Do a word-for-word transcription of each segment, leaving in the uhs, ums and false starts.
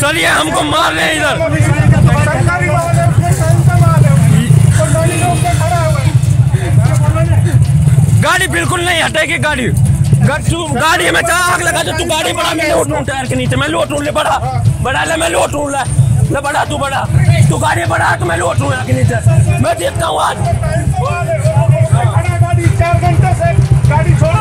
चलिए हमको मार रहे हैं इधर। गाड़ी बिल्कुल नहीं हटेगी, गाड़ी तू गाड़ी में चाह आग लगा तो तू गाड़ी बढ़ा, मैं लोट लूँ टायर के नीचे, मैं लोट लूँ, ले बढ़ा बढ़ा ले, मैं लोट लूँ, ले बढ़ा, तू बढ़ा, तू गाड़ी बढ़ा तो मैं लोट लूँ के नीचे। मैं देखता हूँ आज चार घंटे से गाड़ी छोड़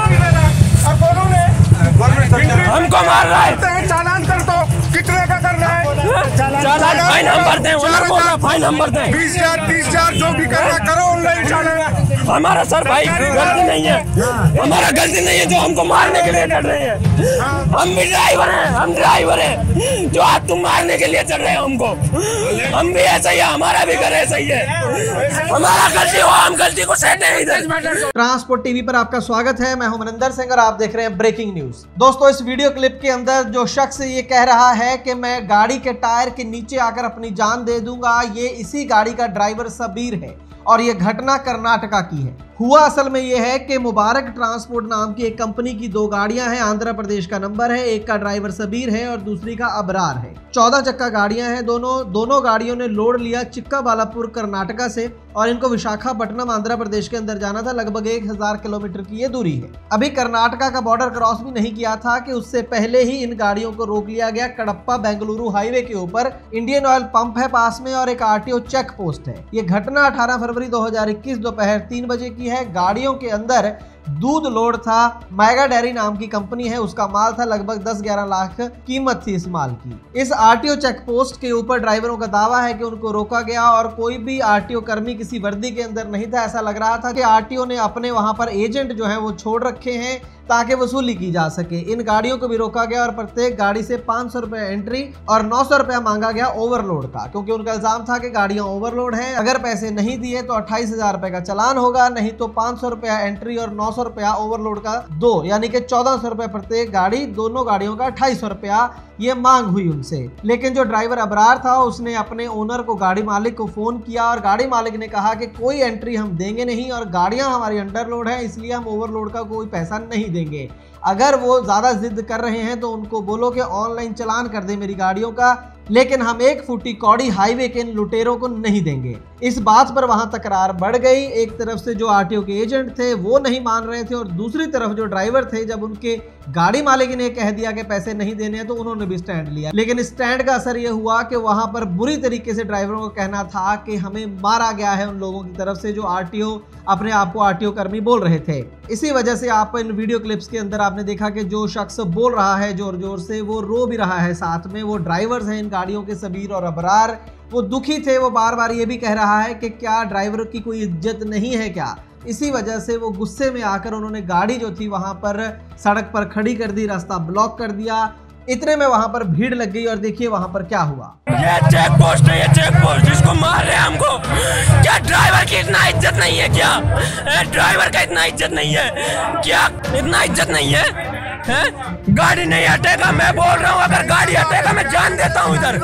हमको मार रहा है। चालान कर दो, कितने का करना है? चालान फाइन हम भरते हैं, ओनर बोल रहा फाइन हम भरते हैं, बीस हजार तीस हजार जो भी करना करो, ऑनलाइन चालान। हमारा सर भाई गलती नहीं है, हमारा गलती नहीं है जो हमको मारने के लिए चढ़ रहे हैं। हम भी ड्राइवर हैं, हम ड्राइवर हैं जो आज तुम मारने के लिए चढ़ रहे हो हमको। हम भी ऐसा ही है, हमारा भी घर ऐसा ही है, हमारा गलती हो, हम गलती को सहते हैं इधर। ट्रांसपोर्ट टीवी पर आपका स्वागत है, मैं हूं मनिंदर सिंह और आप देख रहे हैं ब्रेकिंग न्यूज। दोस्तों, इस वीडियो क्लिप के अंदर जो शख्स ये कह रहा है कि मैं गाड़ी के टायर के नीचे आकर अपनी जान दे दूंगा, ये इसी गाड़ी का ड्राइवर सबीर है और ये घटना कर्नाटका की है। हुआ असल में यह है कि मुबारक ट्रांसपोर्ट नाम की एक कंपनी की दो गाड़ियां हैं, आंध्र प्रदेश का नंबर है, एक का ड्राइवर सबीर है और दूसरी का अबरार है। चौदह चक्का गाड़ियां हैं दोनों दोनों गाड़ियों ने लोड लिया चिक्काबालापुर कर्नाटका से और इनको विशाखापट्टनम आंध्र प्रदेश के अंदर जाना था। लगभग एक हजार किलोमीटर की ये दूरी है। अभी कर्नाटका का बॉर्डर क्रॉस भी नहीं किया था कि उससे पहले ही इन गाड़ियों को रोक लिया गया। कडप्पा बेंगलुरु हाईवे के ऊपर इंडियन ऑयल पंप है पास में और एक आरटीओ चेक पोस्ट है। ये घटना अठारह फरवरी दो हजार इक्कीस दोपहर तीन बजे की है। गाड़ियों के अंदर दूध लोड था, मेगा डेयरी नाम की कंपनी है, उसका माल था, लगभग दस ग्यारह लाख कीमत थी इस माल की। इस आरटीओ चेक पोस्ट के ऊपर ड्राइवरों का दावा है कि उनको रोका गया और कोई भी आरटीओ कर्मी किसी वर्दी के अंदर नहीं था। ऐसा लग रहा था कि आरटीओ ने अपने वहां पर एजेंट जो है वो छोड़ रखे हैं ताकि वसूली की जा सके। इन गाड़ियों को भी रोका गया और प्रत्येक गाड़ी से पांच सौ रुपए एंट्री और नौ सौ रुपया मांगा गया ओवरलोड का, क्योंकि उनका इल्जाम था कि गाड़ियां ओवरलोड हैं। अगर पैसे नहीं दिए तो अट्ठाईस हजार रुपए का चालान होगा, नहीं तो पांच सौ रुपया एंट्री और नौ सौ रुपया ओवरलोड का दो, यानी कि चौदह सौ रुपए प्रत्येक गाड़ी, दोनों गाड़ियों का अट्ठाईस सौ रुपया ये मांग हुई उनसे। लेकिन जो ड्राइवर अबरार था उसने अपने ओनर को, गाड़ी मालिक को फोन किया और गाड़ी मालिक ने कहा कि कोई एंट्री हम देंगे नहीं और गाड़ियां हमारी अंडरलोड है, इसलिए हम ओवरलोड का कोई पैसा नहीं देंगे। अगर वो ज्यादा जिद कर रहे हैं तो उनको बोलो कि ऑनलाइन चालान कर दे मेरी गाड़ियों का, लेकिन हम एक फुटी कौड़ी हाईवे के इन लुटेरों को नहीं देंगे। इस बात पर वहां तकरार बढ़ गई। एक तरफ से जो आरटीओ के एजेंट थे वो नहीं मान रहे थे और दूसरी तरफ जो ड्राइवर थे, जब उनके गाड़ी मालिक ने कह दिया कि पैसे नहीं देने हैं तो उन्होंने भी स्टैंड लिया। लेकिन इस स्टैंड का असर यह हुआ कि वहां पर बुरी तरीके से ड्राइवरों का कहना था कि हमें मारा गया है उन लोगों की तरफ से जो आरटीओ अपने आप को आरटीओ कर्मी बोल रहे थे। इसी वजह से आप इन वीडियो क्लिप्स के अंदर आपने देखा कि जो शख्स बोल रहा है जोर जोर से, वो रो भी रहा है साथ में। वो ड्राइवर्स हैं इन गाड़ियों के, सबीर और अबरार, वो दुखी थे। वो बार बार ये भी कह रहा है कि क्या ड्राइवर की कोई इज्जत नहीं है क्या। इसी वजह से वो गुस्से में आकर उन्होंने गाड़ी जो थी वहां पर सड़क पर खड़ी कर दी, रास्ता ब्लॉक कर दिया। इतने में वहां पर भीड़ लग गई और देखिए वहां पर क्या हुआ। ये चेक पोस्ट है, ये चेक पोस्ट जिसको मार रहे हैं हमको। क्या ड्राइवर की इतना इज्जत नहीं है क्या? ड्राइवर का इतना इज्जत नहीं है क्या? इतना इज्जत नहीं है, है? गाड़ी नहीं हटेगा, मैं बोल रहा हूँ अगर गाड़ी हटेगा मैं जान देता हूँ इधर।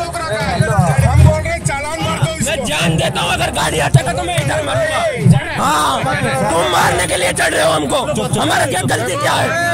हम बोल रहे चालान मार दो, मैं जान देता हूँ अगर गाड़ी हटेगा तो मैं इधर मरूंगा। हाँ, तुम मारने के लिए चढ़ रहे हो हमको, हमारा क्या गलती क्या है?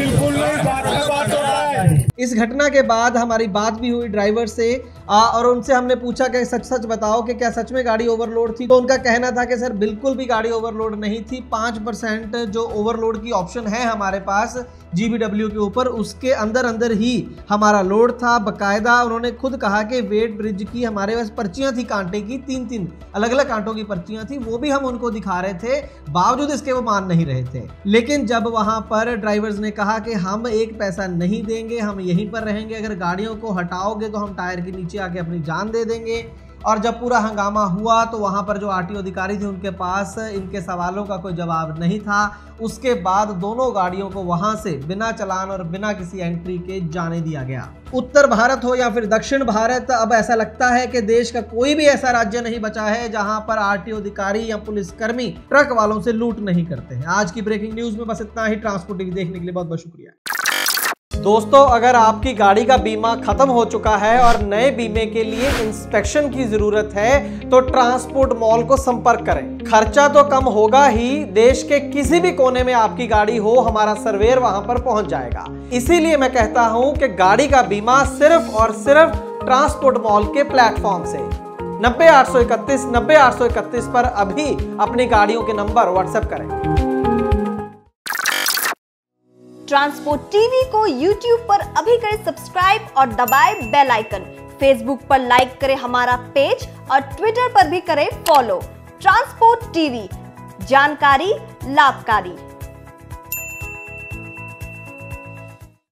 इस घटना के बाद हमारी बात भी हुई ड्राइवर से आ, और उनसे हमने पूछा कि सच सच बताओ कि क्या सच में गाड़ी ओवरलोड थी। तो उनका कहना था कि सर बिल्कुल भी गाड़ी ओवरलोड नहीं थी। पाँच परसेंट जो ओवरलोड की ऑप्शन है हमारे पास जीबीडब्ल्यू के ऊपर, उसके अंदर अंदर ही हमारा लोड था। बकायदा उन्होंने खुद कहा कि वेट ब्रिज की हमारे पास पर्चियां थी कांटे की, तीन तीन अलग अलग कांटों की पर्चियां थी, वो भी हम उनको दिखा रहे थे, बावजूद इसके वो मान नहीं रहे थे। लेकिन जब वहां पर ड्राइवर्स ने कहा कि हम एक पैसा नहीं देंगे, हम यहीं पर रहेंगे, अगर गाड़ियों को हटाओगे तो हम टायर के नीचे आके अपनी जान दे देंगे। और जब पूरा हंगामा हुआ तो वहां पर जो आरटीओ अधिकारी थे उनके पास इनके सवालों का कोई जवाब नहीं था। उसके बाद दोनों गाड़ियों को वहां से बिना चालान और बिना किसी एंट्री के जाने दिया गया। उत्तर भारत हो या फिर दक्षिण भारत, अब ऐसा लगता है कि देश का कोई भी ऐसा राज्य नहीं बचा है जहां पर आरटीओ अधिकारी या पुलिसकर्मी ट्रक वालों से लूट नहीं करते हैं। आज की ब्रेकिंग न्यूज में बस इतना ही। ट्रांसपोर्ट टीवी देखने के लिए बहुत बहुत शुक्रिया। दोस्तों, अगर आपकी गाड़ी का बीमा खत्म हो चुका है और नए बीमे के लिए इंस्पेक्शन की जरूरत है तो ट्रांसपोर्ट मॉल को संपर्क करें। खर्चा तो कम होगा ही, देश के किसी भी कोने में आपकी गाड़ी हो, हमारा सर्वेयर वहां पर पहुंच जाएगा। इसीलिए मैं कहता हूं कि गाड़ी का बीमा सिर्फ और सिर्फ ट्रांसपोर्ट मॉल के प्लेटफॉर्म से। नब्बे आठ सौ इकतीस नब्बे आठ सौ इकतीस पर अभी अपनी गाड़ियों के नंबर व्हाट्सएप करें। ट्रांसपोर्ट टीवी को यूट्यूब पर अभी करें सब्सक्राइब और दबाएं बेल आइकन। फेसबुक पर लाइक करें हमारा पेज और ट्विटर पर भी करें फॉलो। ट्रांसपोर्ट टीवी, जानकारी लाभकारी।